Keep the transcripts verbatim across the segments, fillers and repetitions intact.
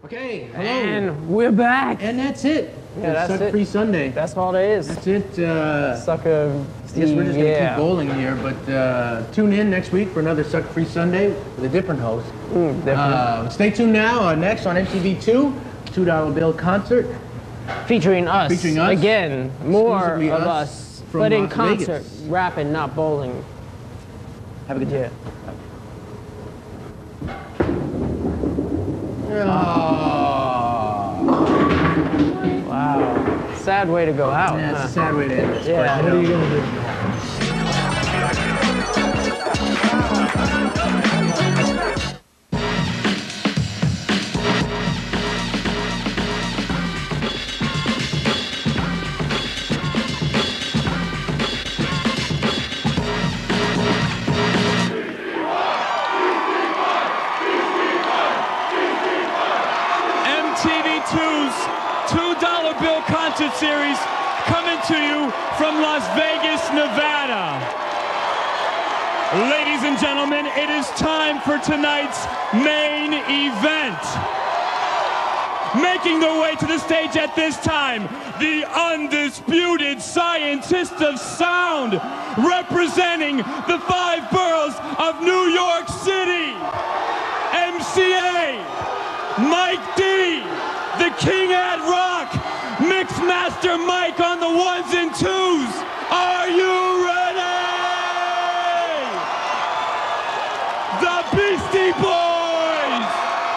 Okay, hello. And we're back. And that's it. Yeah, that's Suck it. Free Sunday. That's all there is. That's it. Uh, Suck a... I guess we're just going to yeah. keep bowling here, but uh, tune in next week for another Suck Free Sunday with a different host. Mm, different. Uh, stay tuned now. Uh, next on M T V two, two dollar Bill concert. Featuring us. Featuring us. Again, more of Exclusively us. us from but in Las concert, Vegas. rapping, not bowling. Have a good day. Yeah. Oh. Wow. Sad way to go out. Yeah, it's huh? a sad way to end this. Yeah, but, what are you know. going to do? M T V two's two dollar Bill concert series coming to you from Las Vegas, Nevada. Ladies and gentlemen, it is time for tonight's main event. Making their way to the stage at this time, the undisputed scientist of sound, representing the five boroughs of New York City, M C A, Mike D, the King at Rock, Mixmaster Mike on the ones and twos. Are you ready? The Beastie Boys!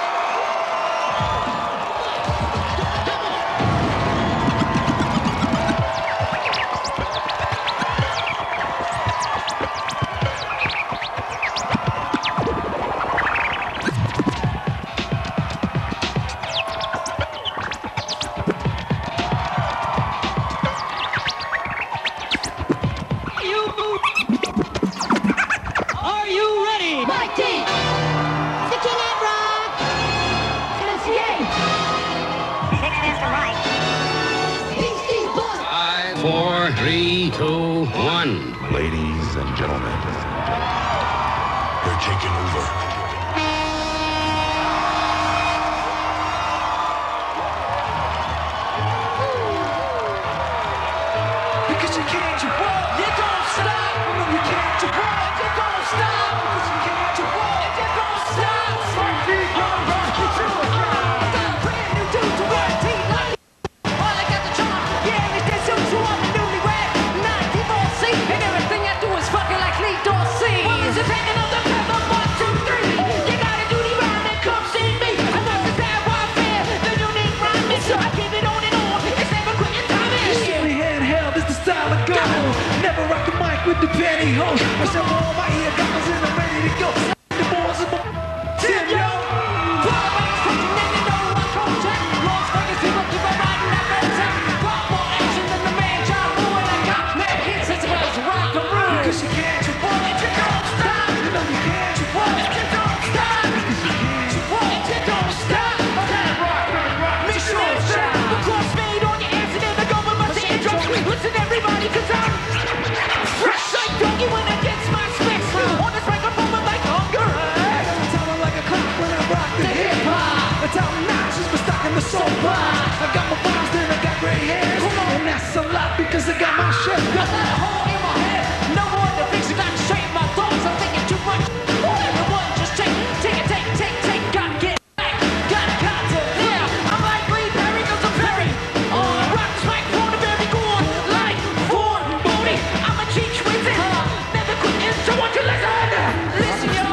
Are you ready? Mike D, the King at Rock, M C A, Mixmaster Mike, Beastie Boys. Five, four, three, two, one. Ladies and gentlemen, we're taking over. Because you can't, you won't, you don't stop. No, you can't, you won't, you don't stop. Because you can't, you won't, you don't stop. Smart feet, young rock, you do it. I got a brand new dude to work, team like all I got the charm, yeah, it's that suit you on the newlywed. Not divorcee, and everything I do is fucking like Lee Dorsey. Well, it's a taking of the feather, one, two, three. You gotta do the rhyme and come see me. I know it's bad warfare, the unique rhyme is so I keep it on and on. It's never quitting time is. Give me handheld, it's the style of go. Never rock the mic with the pantyhose. I said, well, all my ear goggles and I'm ready to go. The boys are Tim, yo. Quarterbacks touching and you know I'm coaching. Las Vegas people keep on riding that red tech. Got more action than the man John Woo, and I got mad hits as well as rock and roll. Because you can't, you won't, You don't stop. you know you can't, you won't. You don't stop. Because you can't, you won't. You don't stop. Mission shot. The cross made on your ass and then they're going with my eardrums. Listen everybody, cause I'm fresh like doggy when it gets my specs. On this microphone I'm like hunger. I got the talent like a clock when I rock the hip hop. The top notch is my stock in the soul box. I got my bars, then I got gray hairs. And that's a lot because I got my shit. I got a hole in my head. No more to fix it. I can straighten my thoughts. I'm thinking too much. Everyone just take, take it, take, take, take. Gotta get back. Gotta, got to, yeah. I'm like Lee Perry, goes to Perry. On rock, smack, corner, very good. Like Ford, booty. I'm a cheat with it. Never quit it. So won't you listen? Listen, yo.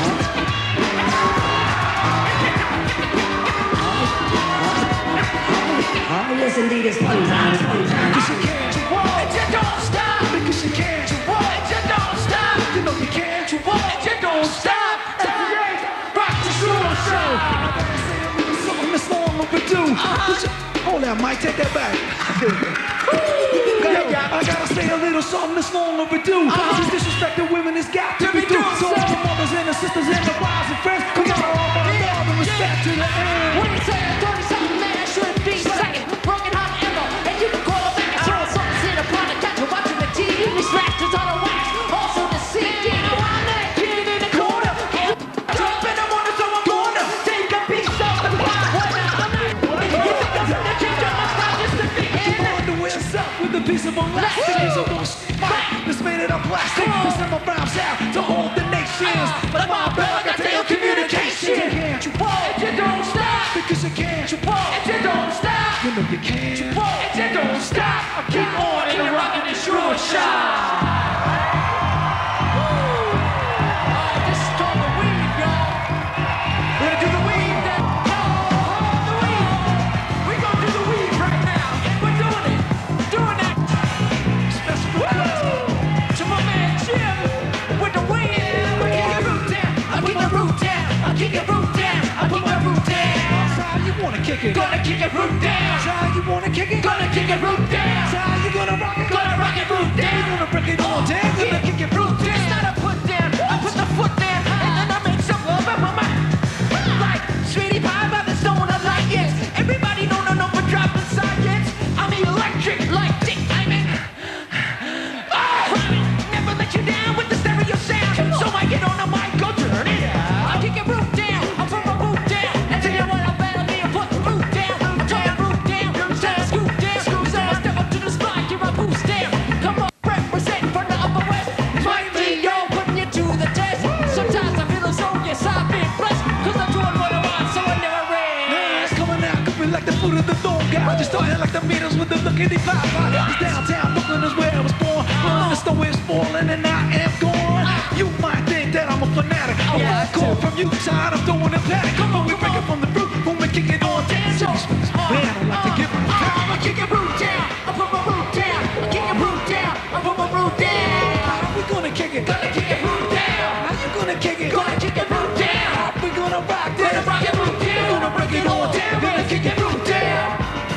Oh, yes, indeed, it's fun time, it's fun time. Because you can't, you won't. And you don't stop. Because you can't, you won't. And you don't stop. You know you can't, you won't. And you don't stop. Rock the Shore Show. Something that's long overdue. Hold that, Mike, take that back. Yo, I gotta say a little something that's long overdue. Cause this disrespect to women has got to be due. So all the mothers and the sisters and the wives and friends, come on, all my love and respect to the end. When you say a thirty-something man, I should be second. Broken heart ever. And you can call it back. I saw something in a product that you're watching the T V. Scratch is on a wax. Also the C D. Now I'm that kid in the corner. Drop in the morning, so I'm gonna take a piece of the pie. When I piece of elastic. Piece of most mic that's made it of plastic. To send my rhymes out to all the nations. Like my bell, I got telecommunications. You can't, you won't, and you don't stop. Because you can't, you won't, and you don't stop. You know you can't, you won't, and you don't stop. I keep on and you're rocking this shrew shot. Kick it. Gonna kick it root down. That's how you wanna kick it. Gonna kick it root down. That's how you gonna rock it. Gonna rock it root down. You're gonna break it all down. Gonna kick it root down. It's not a put down. I put the foot down and then I make some love up my mind. Like sweetie pie by the stone of light. Yes, everybody know no no for dropping science. I'm electric like Dick Diamond. Oh, never let you down with the stereo sound. So I get on the mic, go turn it up. I kick it root down. I put my root down and tell you what I'm better. I just started like the Beatles with the look at the vibe. It's downtown Brooklyn is where I was born. Well, the snow is falling and I am gone. You might think that I'm a fanatic. I'm yeah, hardcore from you side, I'm throwing a panic. Come on, we break it from the root, when we kick it on down. So, man, I like to give it a time. I kick it root down, I put my root down. I kick it root down, I put my root down. How we gonna kick it? Gonna kick it root down. How you gonna kick it? Gonna kick it root down. We gonna rock this. Gonna rock it root down. Gonna break it all down. Gonna kick it root down.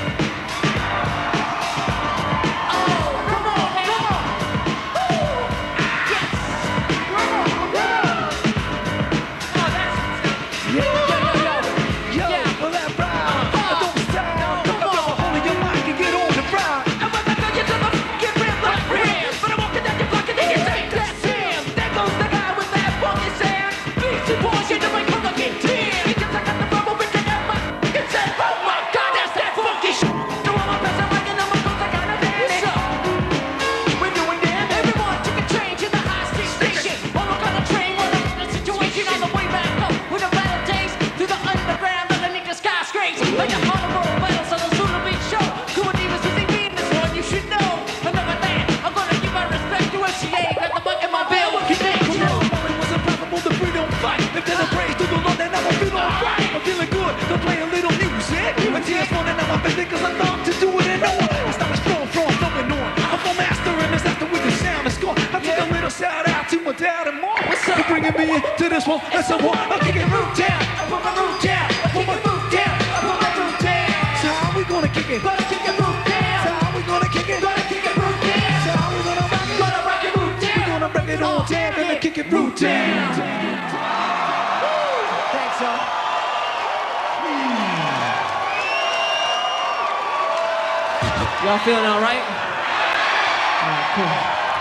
Because I love to do it and no one. It's not a strong from going on. I'm a master in this after with the sound is gone. I take a little shout out to my dad and mom. What's up? For bringing me into this one. That's a war. I kick it root down. I put my root down. I put my root down. I put my root down. So how we gonna kick it? Gonna kick it root down. So how we gonna kick it? Gonna kick it root down. So how we gonna rock it? Gonna rock it root down. We gonna break it all down. Gonna kick it root down. Thanks, y'all. Y'all feeling all right? All right, cool.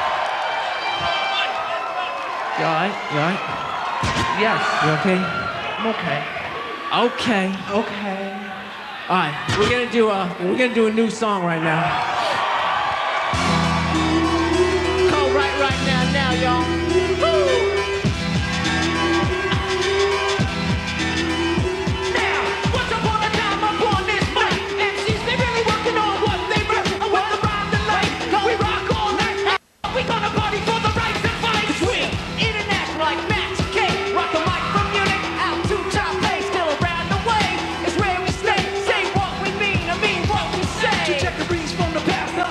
You all right? You all right? Yes. You okay? I'm okay. Okay. Okay. All right, we're gonna do a we're gonna do a new song right now. Called Right Right Now Now, y'all. Check the breeze from the past.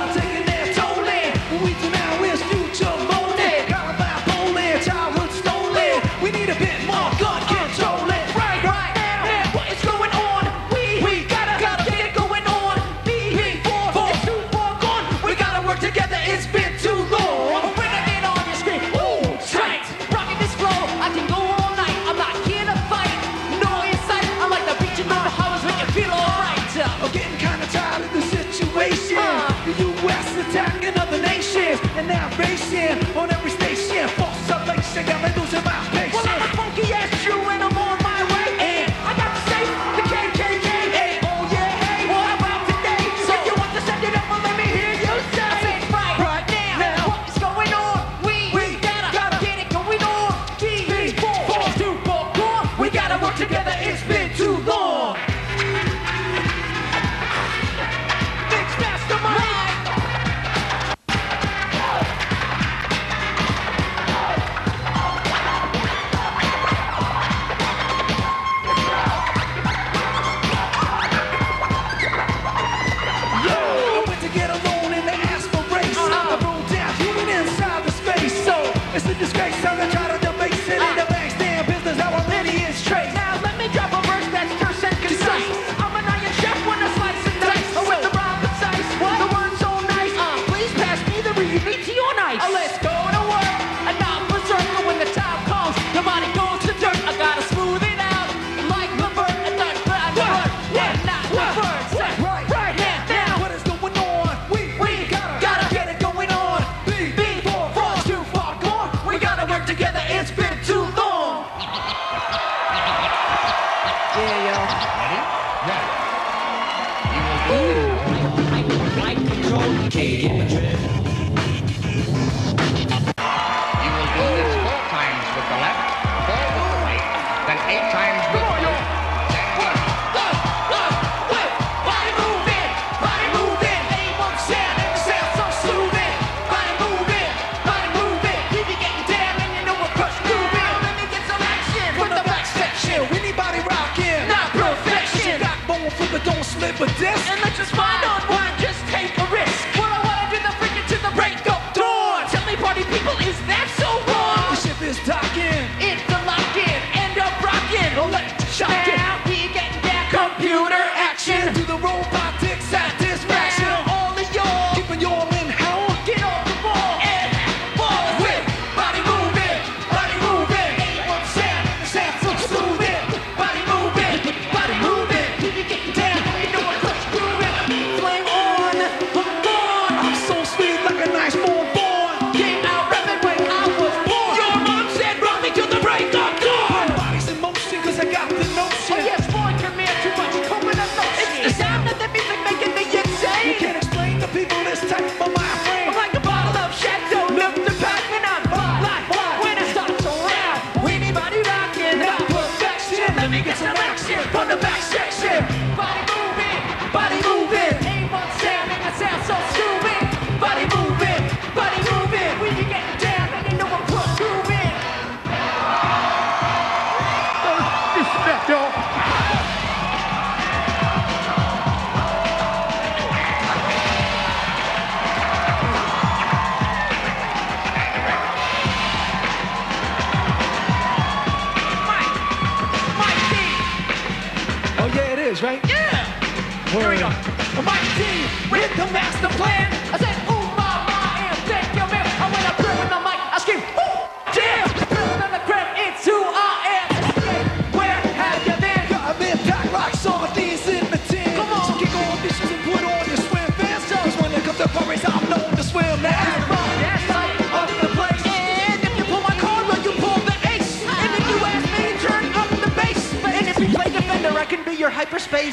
Ready? Right. You will do Flight control, you can't get my drift. You will do this four times with the left, four with the right, then eight times with the left. Body moving, body moving. Ain't one sound and the sound so soothing. Body moving, body moving. You be getting down and you know what crush moving. Let me get some action from the back section. Anybody rockin'? Not perfection. Backbone flip it, don't slip a disc. And let's just find on one, just take a risk. What I wanna do the freaking to the break of dawn. Tell me, party people, is that so wrong? The ship is docking. It's the lock-in, end up rockin'. Oh, let's shock it. Now we getting that computer action. Do the robotic satisfaction. Now all of y'all Keeping y'all in hell. get off the wall and fall with body moving, body moving. Ain't one sound, the sound so soothing. Body moving, body moving. You be getting down, you know what crush grooving. Flame on, I'm gone. I'm so sweet like a nice born. Came out rapping when I was born. Your mom said run me to the break of dawn. Body's in motion cause I got the notion. Oh yes, boy, come here, too much coconut notion. It's the sound of the music making me You insane. can't explain to people this type of mind frame. I'm like a bottle of Chateau, look the pack when I'm fly. When I start to round, anybody rocking, not perfection. Let me get some action from the back section. Body moving, body moving. Ain't one sound, make the sound so stupid. Body moving, body moving. When you get down, and you know I'm put grooving. Respect, y'all. Mike, Mike D. Oh yeah, it is, right? Yeah. Here we go. Mike D with the master plan. I said, ooh, my, my, and thank you, man. I went up there with the mic. I screamed, ooh, damn. Building on the crib, it's who I am. Where have you been? Got me packed like sardines in the tin. Come on. So kick all dishes and put on your swim fans. Cause when it comes to parties, I'm known to swim now. That's right, up the place. And if you pull my card, well, you pull the ace. And if you ask me, turn up the bass. And if you play defender, I can be your hyperspace.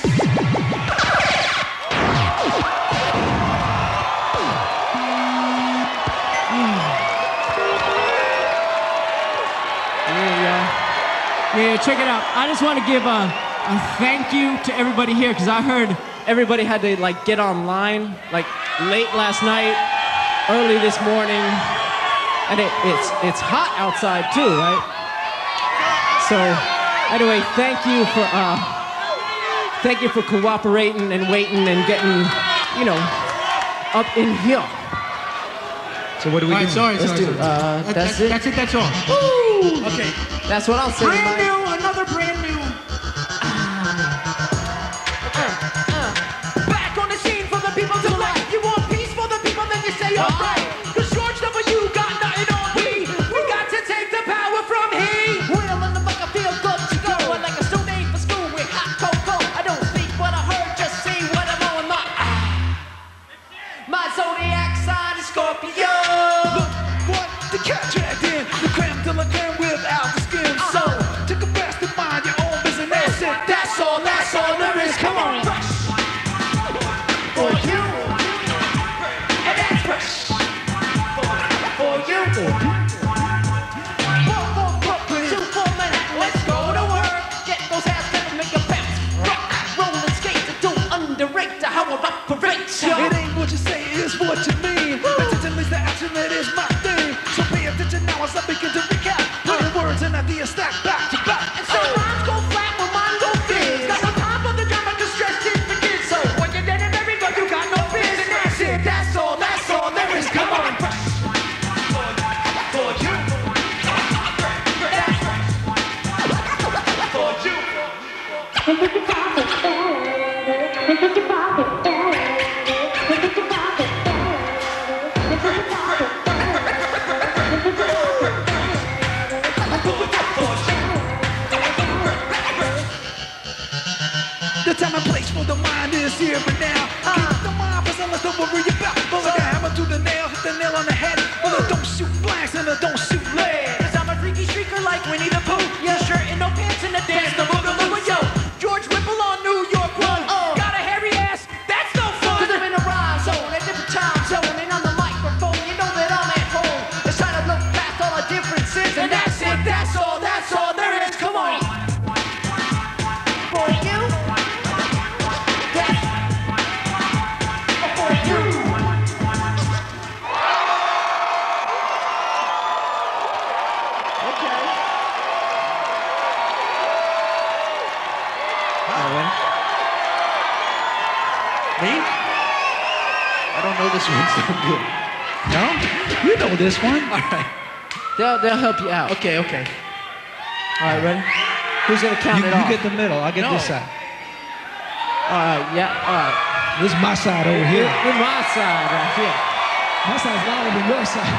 Yeah, check it out. I just want to give a, a thank you to everybody here because I heard everybody had to like get online like late last night, early this morning, and it, it's it's hot outside too, right? So anyway, thank you for uh, thank you for cooperating and waiting and getting, you know, up in here. So what do we All right, sorry, Let's sorry. do. sorry. Uh, That- that's that- it. That's it, that's all. Woo! Okay. That's what I'll say. Brand Mike. new, another brand new. Back on the scene for the people to like. You want peace for the people, then you say alright. Cause George W. got nothing on me. We got to take the power from he. Will in the fuck, I feel good to go. I like a student for school with hot cocoa. I don't speak what I heard, just see what I'm on my. My zodiac sign is Scorpio. Look what the cat dragged in. The creme de la creme without the skin. So take a rest and mind your own business. That's all, that's all there is. Come on. For you. And that's fresh. For you. One for Brooklyn, two for Manhattan. Let's go to work. Get those ass steps, make a bounce. Rock, rollin' skate to do underrate to how I operate. It ain't what you say, it's what you mean. Attention is the action, that is my thing. So pay attention now as I begin to recap. Putting words and ideas stacked back to back. And so rhymes go flat when mine go fizz. Got no time for the drama, cause stress is the kid. So when you're dead and buried, but you got no biz. And that's it, that's all, that's all there is. Come on. For you. For you. The time and place for the mind is here and now. Keep the mind possessed, don't worry about. But like a hammer to the nail, hit the nail on the head. Well, I don't shoot blanks and I don't shoot lead. Cause I'm a freaky streaker like Winnie the Pooh. Yeah, shirt and no pants in the dance. The boogaloo, yo. George Whipple on New don't know this one so good. No? You know this one. All right. They'll, they'll help you out. Okay, okay. All right, ready? Who's gonna count You, it you off? get the middle. I'll get No. this side. All right, yeah, all right. This is my side over here. With my side right here. My side's louder than your side.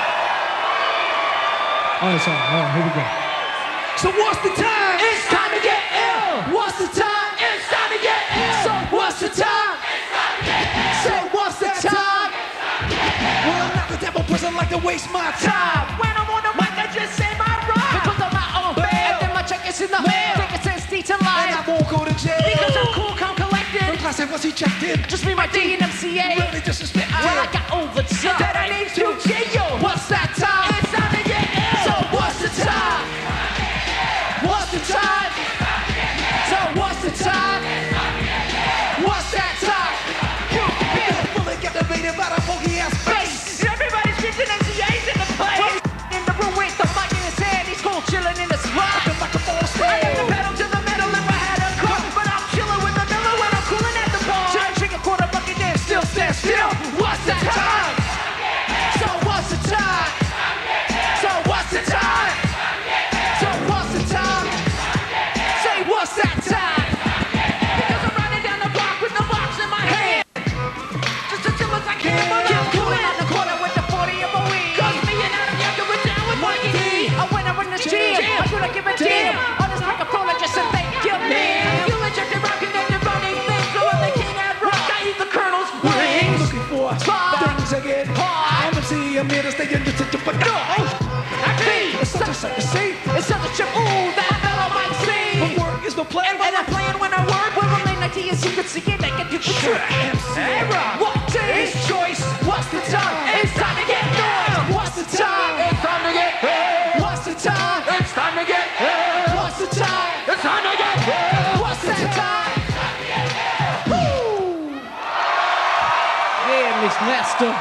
All right, so, all right, here we go. So what's the time? It's time to get ill. What's the time? It's time to get ill. So what's the time? Say what's the time? Well, I'm not the type of person like to waste my time. When I'm on the mic, I just say my rhyme. Because I'm my own Bail. and then my check is in the mail. Think it says D to And I life. won't go to jail. Because I'm cool, calm, When collected. class said, was he checked in? Just me, my D and M C A. Really disrespect. Well, I got overtime that I need to jail. What's that time? It's time to get ill. So what's the time? What's the time? So what's the time? What's that time? You bitch. Fully captivated by the funky ass bass. Everybody's shifting M C As in the place. In the room with the mic in his hand, he's cool chilling in the spot. The microphone I stand. got the pedal to the metal if I had a car, but I'm chilling with the Miller when I'm cooling at the bar. Try to drink a quarter bucket, then still stand still. What's the time? So what's the time? So what's the time? So what's the time? Say what's that time? Because I'm riding down the block with the box in my hand. Just as chill as I can, but I'm cooling out the corner with the forty of a weed. Cause me and Adam Yankee were down with Mikey D. I went up in the gym, I could have given a damn. On this microphone, I just said thank you, man. You legit rockin' and you're running things, so I'm the king at rock. I eat the colonel's wings. Looking for Fire. things to get hard. I'm M C, I'm here to stay in the city, but no. I be It's such a sight to see. it's such a trip, ooh, that fellow might But see. work is no play. And I'm playing when I work, when I'm late night to you, so you can see it, I can do the Sure, trick. M C. What day is choice? What's the time? It's time to get noise. What's the time? It's time to get head. What's the time? It's time to get head. What's the time? It's time to get head. What's the time? Woo! Yeah, Miss Master.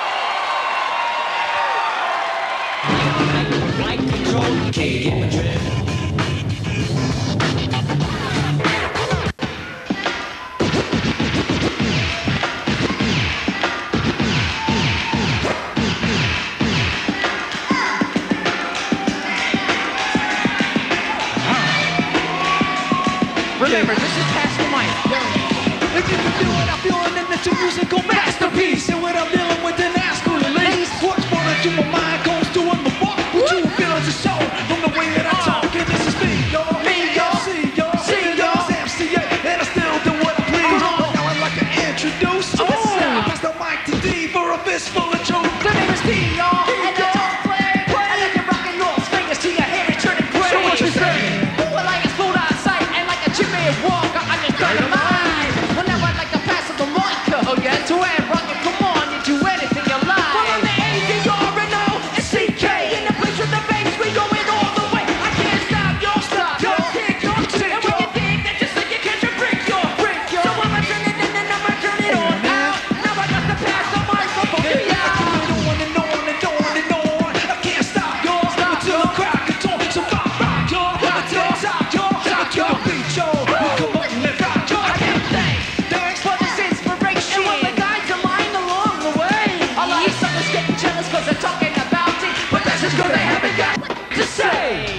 Remember, this is past the mic. If you can do it, I feel it, and it's a musical masterpiece. And when I'm dealing with an ass cool release, what's more than my mind goes to on the walk. What you feel is a show from the way that I talk. And this is me, y'all. Me, y'all. See, y'all. See, y'all. This is M C A, and I still do what I please. Uh-huh. Now I'd like to introduce. Oh. I pass the mic to D for a fistful of truth. The name is T, y'all. And I don't play. I let you rock and roll. Fingers to your hair and turn it gray. So what you say? Ooh, I like a smooth outside and like a Jimmy Walker. I just got a mind. Whenever I like to pass it the mic. Oh, yeah, to air rock it. Come on, you do anything you like. Well, I'm the A D R and O and C K. In the place with the bass, we going all the way. I can't stop, y'all stop. Y'all kick, y'all kick. And when you dig that just like you catch a brick, y'all brick, y'all. So I'ma turn it in and I'ma turn it on out. Now I got to pass the microphone to y'all. On and on and on and on. I can't stop, y'all. Until the crack of dawn. So rock, rock, y'all. Until the top, y'all. Rock your beat, y'all. Come on, let's rock, y'all. I give thanks, thanks for this inspiration. And what the guys of mine along the way. A lot of suckers getting jealous cause they're talking about it. But that's just cause they haven't got to say.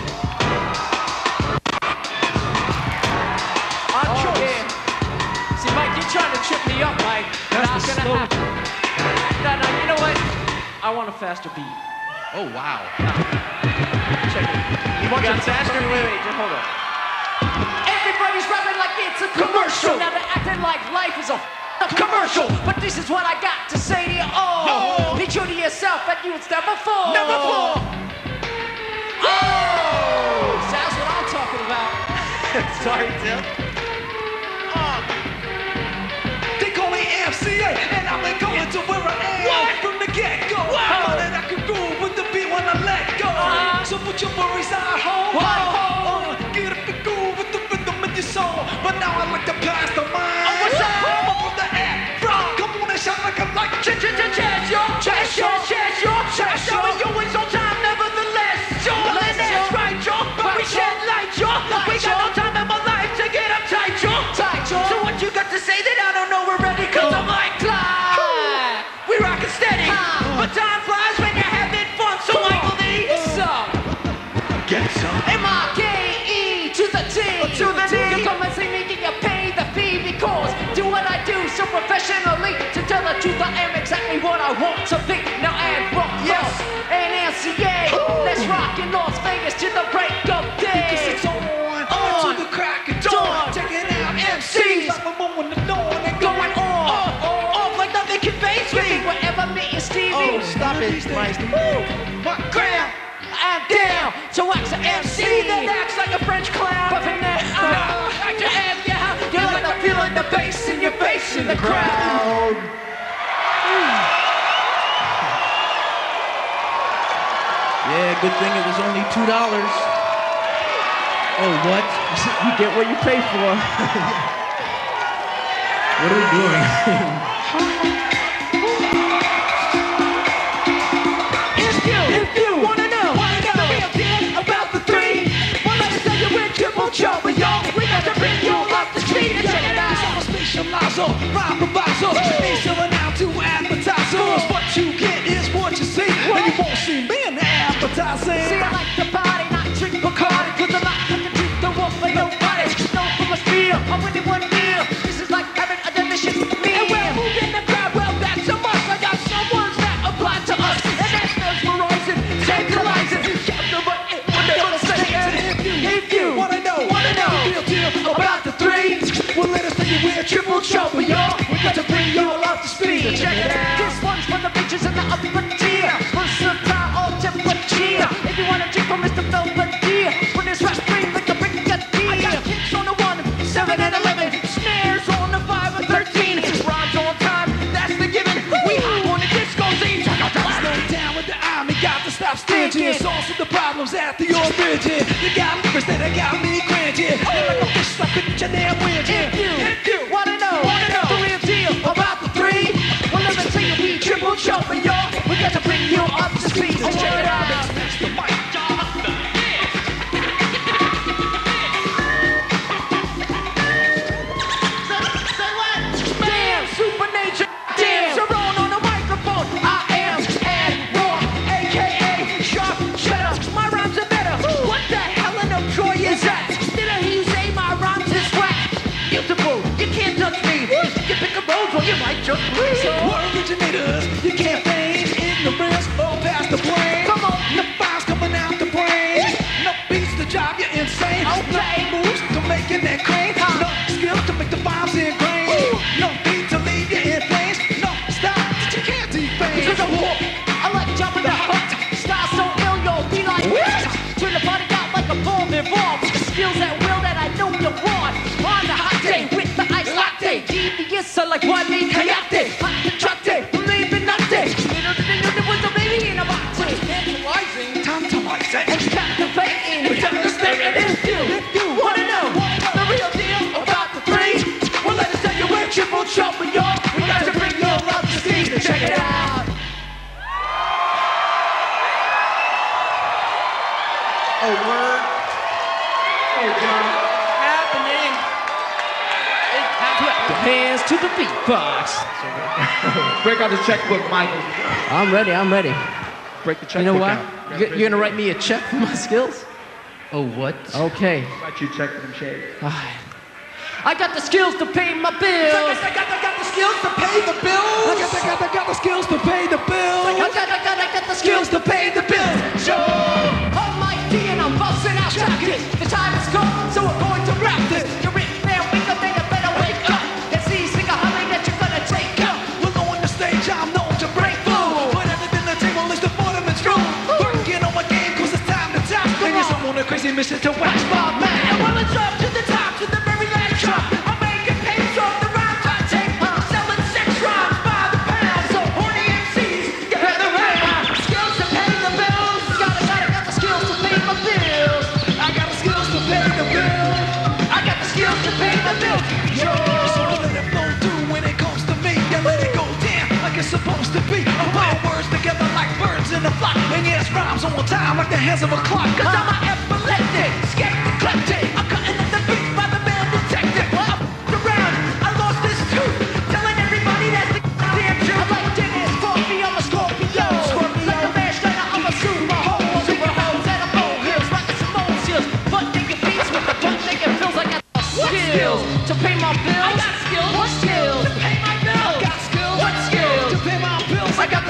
On choice. See, Mike, you're trying to trip me up, Mike. That's Not the gonna slow- happen. No, no, you know what? I want a faster beat. Oh, wow. Check it. You want got some faster? Wait, wait, wait, just hold on. Everybody's rapping like it's a commercial. Now they're acting like life is a f- commercial. But this is what I got to say to you all. Be true to yourself and you it's never fall. Never fall. Oh! So that's what I'm talking about. Sorry, Tim. They call me M C A, and I've been going to where I am What? from the get-go. What? I know that I can groove with the beat when I let go. Uh-huh. So put your worries at home. What? Uh, get up and groove with the rhythm in your soul. But now I like to pass the mind. Oh, what's up? I'm up on the app, bro. Come on and shout like I like Ch ch ch chance, yo, chance, yo, chance, yo, chance, yo. You always on time, nevertheless, yo. And that's right, yo. But we shed light, yo. We got no time in my life to get I want to be. Now add rock, yes, and N C A. Let's rock in Las Vegas to the break of day. Because it's on, on to the crack of dawn. Checking out M Cs. I'm on the dawn and Going on, off, off like nothing can face me. Whatever me and Stevie. Oh, stop it, Mike. What grab? I'm down. So wax an M C that acts like a French clown. But for now, I to have you how you like the feeling the bass in your face in the crowd. Yeah, good thing it was only two dollars. Oh, what? You get what you pay for. What are we doing? If you, if you wanna know, wanna know the real deal about the three, well, let me tell you we're triple trouble, y'all. We got to bring you up to speed and check it out. Specializer, rhyme proviso. Ain't selling out to advertisers. What you get is what you see. And you won't see me in the advertising. See, I like the body, not drink Bacardi, cause I'm not looking to the wolf for nobody. No from a spear, I'm with it one meal. This is like having a delicious meal. And we're moving the crowd, well, that's a must. I got some words that apply to us. And that's mesmerizing, tantalizing. Captain, but it, what they gonna say is, if you wanna know, wanna know the real deal about the three, well, let us tell you we're triple trouble, y'all. We got to bring you all up to speed. Check it out. This one's for the bitches in the upper tier. Versatile, all temperature. If you wanna drink from Mister Belvedere, when this rap scream like a brigadier. I got kicks on the one, seven and eleven. Snares on the five and thirteen. Rhymes on time, that's the given. We hot on the disco scene. Slow down with the army, got to stop stingy. Solve the problems at the origin. You got lyrics that I got me granted. They're like a fish like a damn widget. If you, if you wanna know, wanna know the real deal about the three, well, let me tell you we triple trouble, y'all. We got to bring you up to speed. So check it out. The mic. Damn, super nature. Damn, Sharon on the microphone. I am and more, aka Sharp Cheddar. My rhymes are better. What the Helen of Troy is that? Did I hear you say my rhymes is whack? Beautiful, you can't touch me. You pick a rose or you might just bleed. We're originators, you can't feign ignorance. Oh, past the brain. Come on. The fire's coming out the brain. No beats to drive you insane. Okay. No moves to make it that crane. No skills to make the vibes ingrained. No beat to leave you in flames. No stop that you can't deface. Cause I walk, I like jumping the hut. Style so ill, you'll be like what? Turn the body out like a ball evolved. Skills at will that I know you want. On the hot day with the ice latte. Devious are like one named Hayate. Hot contracte, believe in nothing. Little did they know there was a baby in a box. Tantalizing, Tantalizing. and captivating. We're devastating. If you, if you wanna know the real deal about the three, well, let us tell you we're triple trouble, y'all. We got to bring you all up to speed. Check it out. Oh, word. Oh, God. Happening. Clap your hands to the beatbox. Break out the checkbook, Michael. I'm ready, I'm ready. Break the checkbook You know what? out. You- You're gonna write me a check for my skills? Oh, what? Okay. Write you a check for them shades. I got the skills to pay my bills. I got, I got, I got the skills to pay the bills. I got, I got, I got the skills to pay the bills. I got, I got, I got the skills to pay the bills. Sure. Almighty and I'm busting out tactics. The time has come, so we're going to wrap this. You're written there, wake up, man, you better wake up. And see, sing a holly that you're gonna take up. We're on the stage, I'm known to break through. But everything the table is the ornaments room. Working on my game, cause it's time to tap. And yes, I'm on a crazy mission to wax my man. And well, it's up to the top, to the very last drop. I'm making pace off the rhymes I take. I'm selling six rhymes by the pound. So horny M Cs, get the right. Skills to pay the bills. Gotta, gotta, got the skills to pay my bills. I got the skills to pay the bills. I got the skills to pay the bills. Yo. So let it flow through when it comes to me. Yeah, let it go down like it's supposed to be. I put words together like birds in a flock. And yes, rhymes on time like the hands of a clock. Cause I'm an epileptic, scared eclectic. I'm cutting at the beat by the man detective. I f***ed around, I lost this tooth. Telling everybody that's the damn truth. I like Dennis Coffee, I'm a Scorpio. Scorpio. Like a man straight out of a super hoe. Super hoes and a bow heels, rockin' some old seals. Butt naked beats with the butt naked feels like I got skills to pay my bills. I got skills. What skills? To pay my bills. I got skills. What skills? to pay my bills. I got the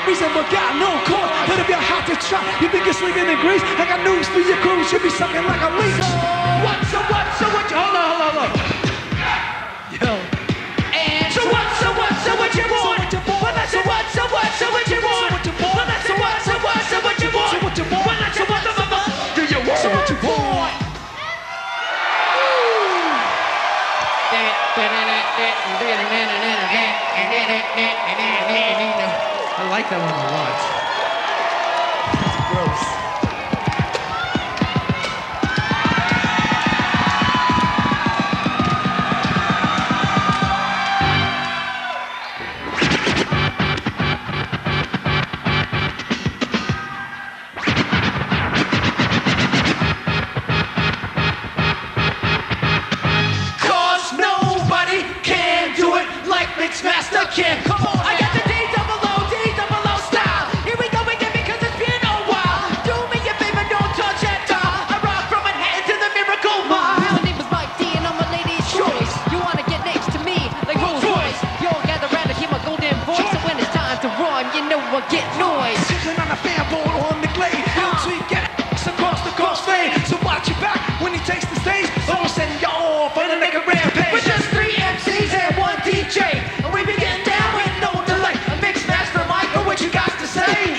reason but got no cause. But if you're hot to try, you think you're slinging in grease. I got news for your crew, should be sucking like a leech. So what, so what, so what, you, hold on, hold on, hold on. Yo. And so what, so what, so what you want? Well, that's so what, so what, so what you want? Well, that's so what, so what, so what you want? So what you want? Well, that's so what, so what do you want? So what you want? I like that one a lot. Gross. Cause nobody can do it like Mixmaster can. Come on, I got the D double O, D double O style. Here we go again because it's been a while. Do me a favor, don't touch that dial. I rock from Manhattan to the Miracle Mile. My name is Mike D and I'm a lady's choice. You wanna get next to me like Rolls Royce? You all gather around to hear my golden voice. So when it's time to run, you know I get noise. Sitting on a fanboard on the glade. He'll tweak it across the crossfade. So watch your back when he takes the stage. Or we'll send you off on a make a rampage. With just three M Cs and one D J. And we be getting down with no delay. A Mixmaster Mike, or what you got to say?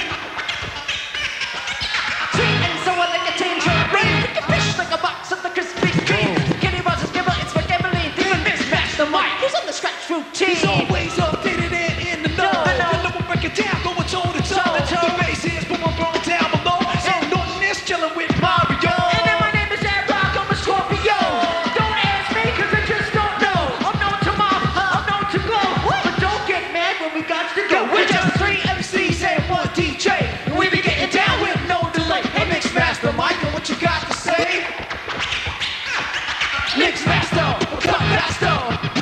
Sweet and sour like a tangerine. Pick a fish like a box of the Krispy Kreme. Kenny Rogers, Gibber, it's for Emily. Even Mixmaster Mike, who's on the scratch routine. He's always updated and in the know. I know we'll break it down, going toe to toe. The bass is boom, boom, boom, down below. So Norton is chilling with Mario. And then my name is Ed Rock, I'm a Scorpio. Don't ask me, cause I just don't know. I'm known to mom, I'm known to glow. But don't get mad when we got to go. We're just three M Cs and one D J. And we be getting down with no delay. Hey, Mixmaster Mike, and what you got to say? Mixmaster, cut faster.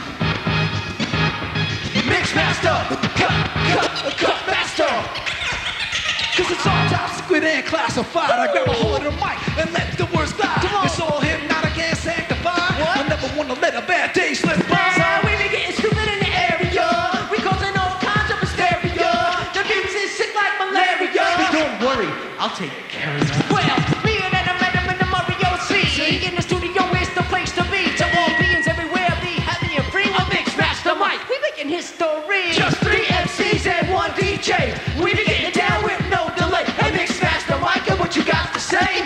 Mixmaster, cut, cut, cut faster. Cause it's all top secret and classified. I grab a hold of the mic and let the words fly. It's all hypnotic and sanctified. I never wanna let a bad day slip by. So we be getting stupid in the area. We causing all kinds of hysteria. The beats is sick like malaria. Don't worry, I'll take care of that. Well, me and Adam met him in the Mario C. In the studio is the place to be. To all beings everywhere, be happy and free. A Mixmaster Mike, we making history. Just three M Cs and one D J. We be getting down with no delay. Hey, Mixmaster Mike, and what you got to say?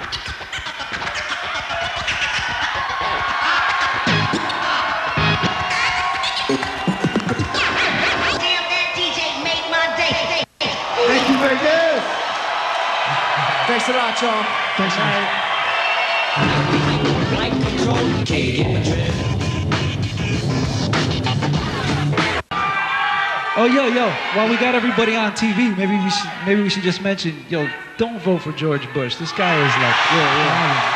Damn, that D J made my day. Thank you, Vegas. Thanks a lot, y'all. Thanks, man. Flight control, can't get my drift. Oh, yo, yo, while we got everybody on T V, maybe we should maybe we should just mention, yo, don't vote for George Bush. This guy is like, yeah, yeah.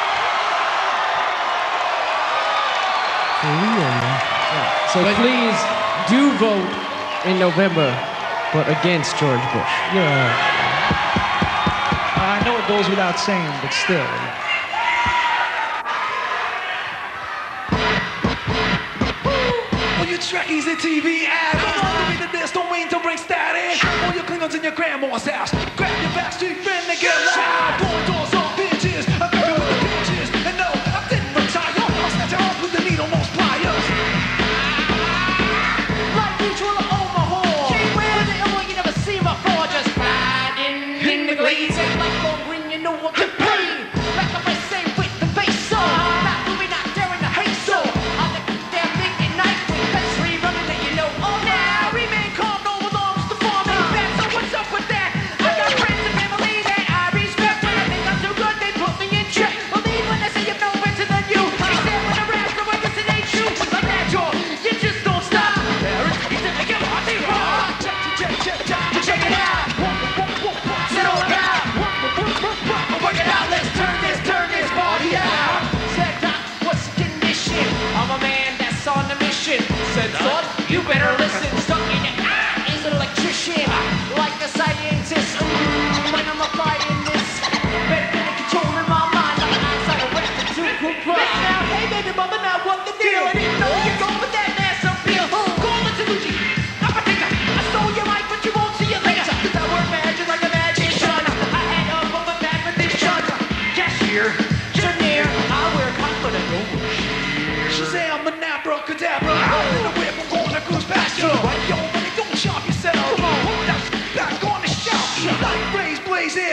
For real, man. So please do vote in November, but against George Bush. Yeah. I know it goes without saying, but still. All you trekkies and T V addicts, don't read the list, don't wait to bring static. All your Klingons in your grandma's house, grab your backstreet friend and get loud. Blowing doors on bitches, I'm going with the bitches. And no, I didn't retire, I'll snatch your arms with the needle, most pliers. Like mutual on my horn. Can't wear the ill, you never see my floor. Just riding in the glaze, and like long green, you know what to pay. Back up and say with the bass on. Not moving, not daring to hate so. I think damn thing at night with best running that you know. Oh, now remain calm, no alarms to form. Ain't bad, so what's up with that? I got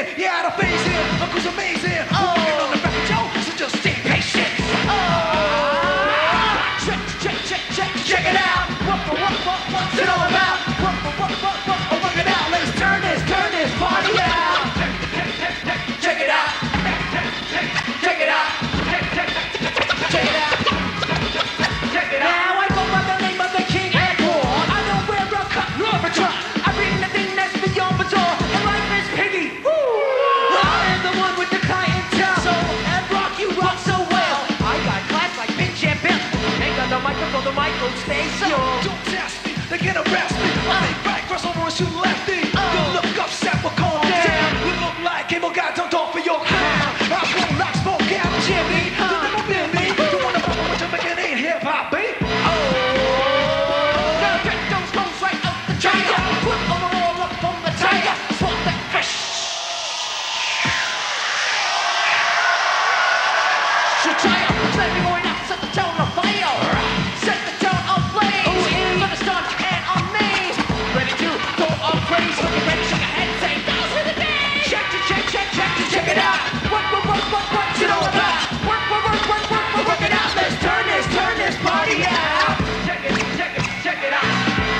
blazing. Yeah, out of phasing. Uncle's amazing. Oh. Working on the record, Joe, so just stay patient. Oh. Check, check, check, check, check it out. What, what, what, what, what's it all about? What, what, what, what, what, oh, work it out. Let's turn this, turn this party out. Check, check, check, check, check it out. Check, check, check it out. Check, check, check it out. Check it out. Now I go by the name of the King Edward. I don't wear a cut nor a truck. I bring the thing that's beyond bizarre. And life is piggy. Woo! I am the one with the clientele. So, and rock, you rock so well. I got class like Pinch and Bill. Ain't got the microphone, the mic won't stay still. Don't test me, they can arrest me. I make right, cross over and shoot lefty. Don't look upset, but calm down. You look like cable guy dumped off for your crown. I won't like smoke out, Jimmy. You never been me. You wanna fuck with your making ain't hip hop, baby. Oh, now get those clothes right out the dryer. Put on the roll up on the tire. Swap that fresh. So try up, let me going up, set the tone on fire. Set the tone on blaze. For the start you can on me. Ready to go on praise. Looking ready, shake your head, say those for the day. Check, check, check, check, check, check it out. Work, work, work, work, work, you know about. Work, work, work, work, work, work, work it out. Let's turn this, turn this party out. Check it, check it, check it out.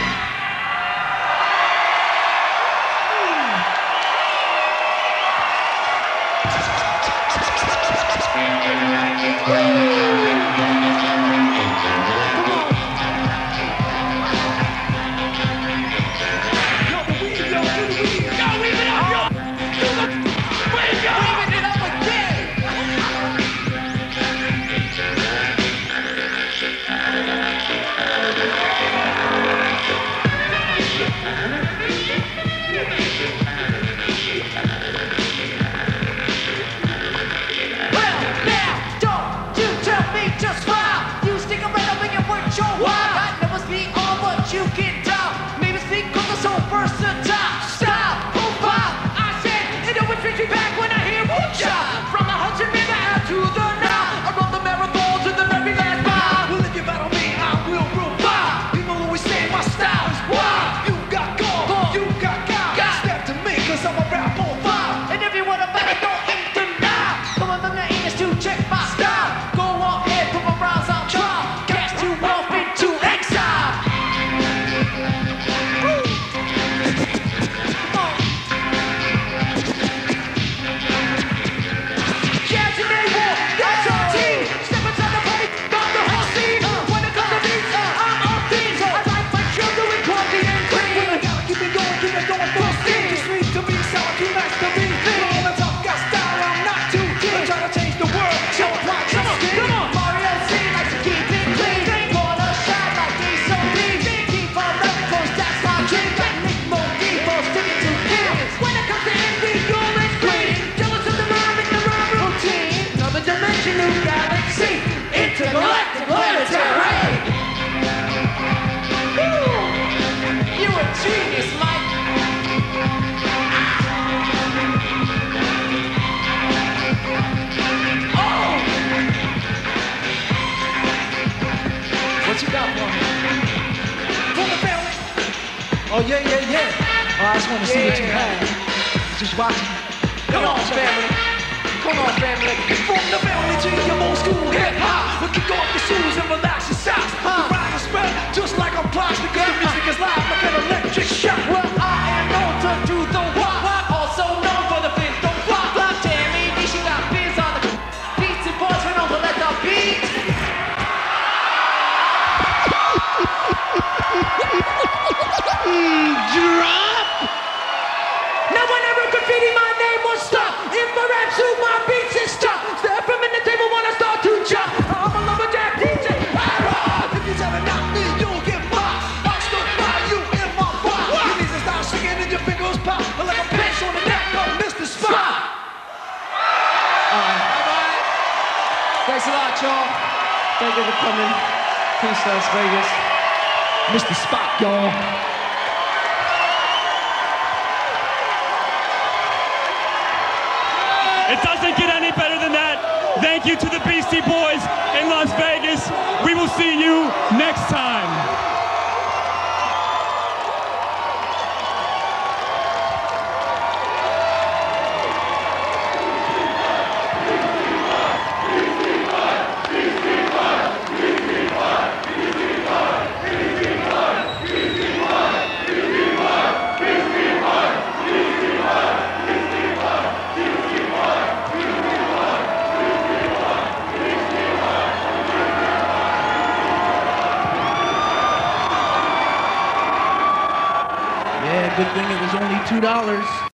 You can tell, maybe speak cause I'm so versatile. Style, profile, I said, it always brings me back when I hear Woo-Cha. From the Hudson River out to the Nile, I run the marathons in the very last mile. Well, if you battle me, I will rule by. People always say my style is wild. You got gold, you got guile. Step to me cause I'm a rap on fire. And everyone about it don't eat them now. Come on, the aim is to check my style. Go on ahead, put my rhymes on trial. Cast you off into exile. Intergalactic planetary. You a genius, Mike. Oh! What you got for me? For the family. Oh, yeah, yeah, yeah. Oh, I just want to see Yeah. what you have. Just watching. Come on, family. Come on, family. From the family to your old school hip hop. We kick off your shoes and relax your socks. Huh. The rhyme is spread just like a plastic. The music is live like an electric shock. Well, I am known to do the wop. Also known for the fist don't flop. Flop, Tammy, she got beers on the beats and boys went on to let the beat. Drop. No one ever graffiti my name will stop. If my rap suit, my beats is stop. Step from in the table when I start to jump. I'm a lumberjack D J. Ah, if you tell me not me, you'll get mocked. I'll still buy you in my box. You need to start singing and your fingers pop. Like a pinch on the neck of Mister Spot. Alright. Bye-bye. Thanks a lot, y'all. Thank you for coming. Peace, Las Vegas. Mister Spot, y'all. It doesn't get any better than that. Thank you to the Beastie Boys in Las Vegas. We will see you next time. good thing it was only two dollars.